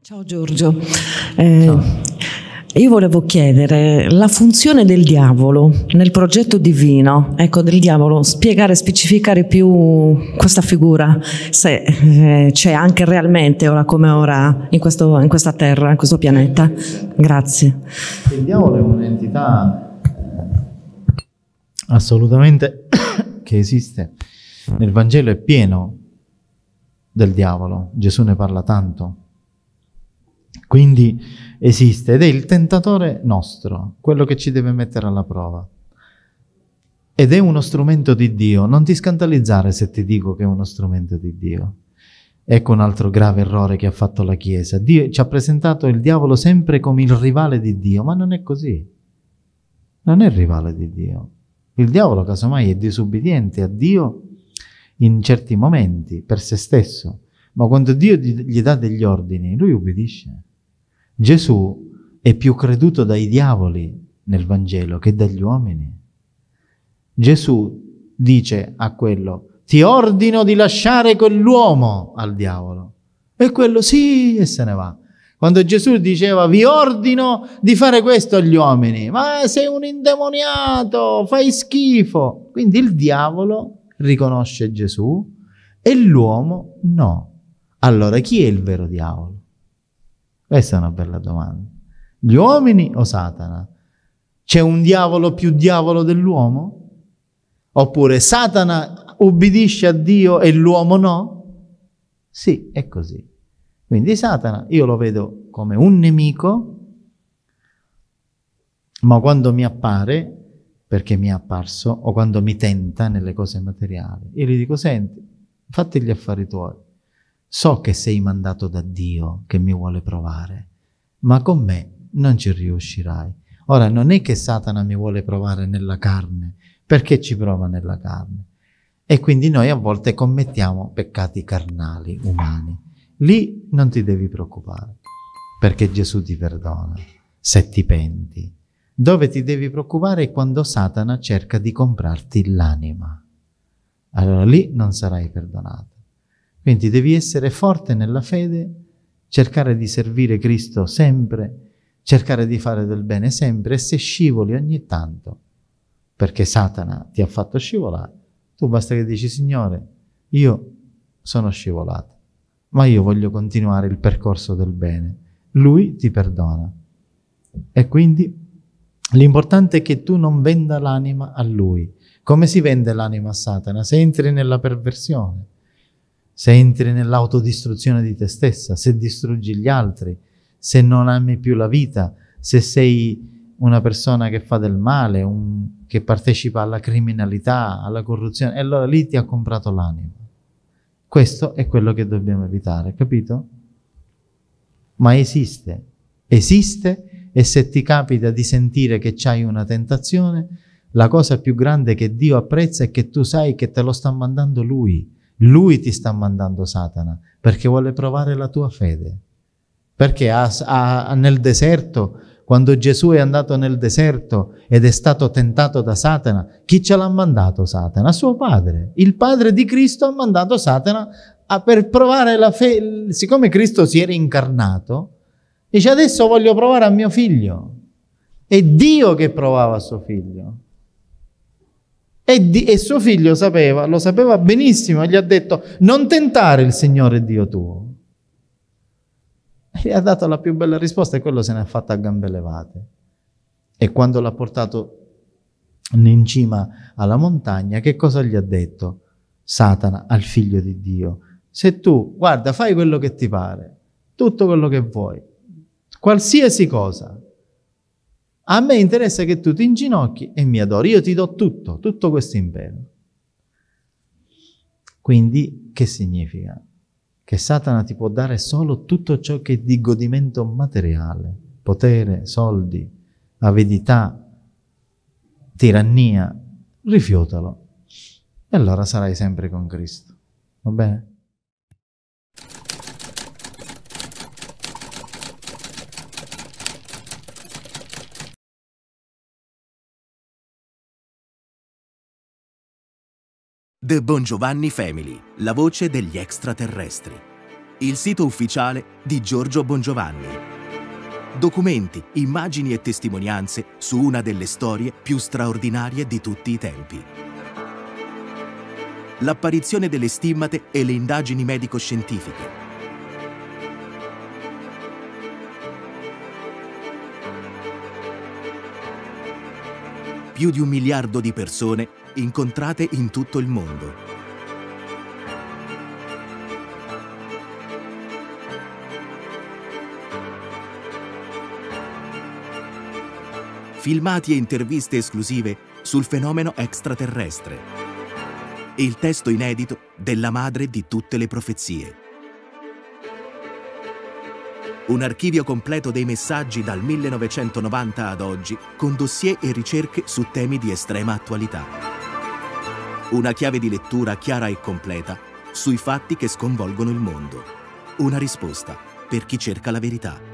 Ciao Giorgio, Ciao. io volevo chiedere la funzione del diavolo nel progetto divino, ecco, del diavolo, spiegare, specificare più questa figura, se c'è anche realmente ora come ora in questa terra, in questo pianeta. Grazie. Il diavolo è un'entità assolutamente che esiste. Nel Vangelo è pieno del diavolo, Gesù ne parla tanto. Quindi esiste ed è il tentatore nostro, quello che ci deve mettere alla prova. Ed è uno strumento di Dio. Non ti scandalizzare se ti dico che è uno strumento di Dio. Ecco un altro grave errore che ha fatto la Chiesa. Dio ci ha presentato il diavolo sempre come il rivale di Dio, ma non è così. Non è il rivale di Dio. Il diavolo casomai è disubbidiente a Dio in certi momenti, per se stesso. Ma quando Dio gli dà degli ordini, lui ubbidisce. Gesù è più creduto dai diavoli nel Vangelo che dagli uomini. Gesù dice a quello: ti ordino di lasciare quell'uomo, al diavolo. E quello sì, e se ne va. Quando Gesù diceva: vi ordino di fare questo agli uomini, ma sei un indemoniato, fai schifo. Quindi il diavolo riconosce Gesù e l'uomo no. Allora chi è il vero diavolo? Questa è una bella domanda. Gli uomini o Satana? C'è un diavolo più diavolo dell'uomo? Oppure Satana ubbidisce a Dio e l'uomo no? Sì, è così. Quindi Satana io lo vedo come un nemico, ma quando mi appare, perché mi è apparso, o quando mi tenta nelle cose materiali, io gli dico: senti, fatti gli affari tuoi. So che sei mandato da Dio, che mi vuole provare, ma con me non ci riuscirai. Ora, non è che Satana mi vuole provare nella carne, perché ci prova nella carne. E quindi noi a volte commettiamo peccati carnali, umani. Lì non ti devi preoccupare, perché Gesù ti perdona, se ti penti. Dove ti devi preoccupare è quando Satana cerca di comprarti l'anima. Allora lì non sarai perdonato. Quindi devi essere forte nella fede, cercare di servire Cristo sempre, cercare di fare del bene sempre, e se scivoli ogni tanto, perché Satana ti ha fatto scivolare, tu basta che dici: Signore, io sono scivolato, ma io voglio continuare il percorso del bene. Lui ti perdona. E quindi l'importante è che tu non venda l'anima a lui. Come si vende l'anima a Satana? Se entri nella perversione, se entri nell'autodistruzione di te stessa, se distruggi gli altri, se non ami più la vita, se sei una persona che fa del male, che partecipa alla criminalità, alla corruzione, e allora lì ti ha comprato l'anima. Questo è quello che dobbiamo evitare, capito? Ma esiste, e se ti capita di sentire che c'hai una tentazione, la cosa più grande che Dio apprezza è che tu sai che te lo sta mandando Lui. Lui ti sta mandando Satana, perché vuole provare la tua fede. Perché nel deserto, quando Gesù è andato nel deserto ed è stato tentato da Satana, chi ce l'ha mandato Satana? Suo padre. Il padre di Cristo ha mandato Satana per provare la fede. Siccome Cristo si era incarnato, dice: adesso voglio provare a mio figlio. È Dio che provava a suo figlio. E suo figlio lo sapeva benissimo, e gli ha detto: non tentare il Signore Dio tuo. E gli ha dato la più bella risposta, e quello se ne è fatto a gambe levate. E quando l'ha portato in cima alla montagna, che cosa gli ha detto Satana al figlio di Dio? Se tu, guarda, fai quello che ti pare, tutto quello che vuoi, qualsiasi cosa, a me interessa che tu ti inginocchi e mi adori, io ti do tutto questo impero. Quindi che significa? Che Satana ti può dare solo tutto ciò che è di godimento materiale, potere, soldi, avidità, tirannia. Rifiutalo e allora sarai sempre con Cristo. Va bene? The Bongiovanni Family, la voce degli extraterrestri. Il sito ufficiale di Giorgio Bongiovanni. Documenti, immagini e testimonianze su una delle storie più straordinarie di tutti i tempi. L'apparizione delle stimmate e le indagini medico-scientifiche. Più di 1 miliardo di persone incontrate in tutto il mondo. Filmati e interviste esclusive sul fenomeno extraterrestre. Il testo inedito della madre di tutte le profezie. Un archivio completo dei messaggi dal 1990 ad oggi, con dossier e ricerche su temi di estrema attualità. Una chiave di lettura chiara e completa sui fatti che sconvolgono il mondo. Una risposta per chi cerca la verità.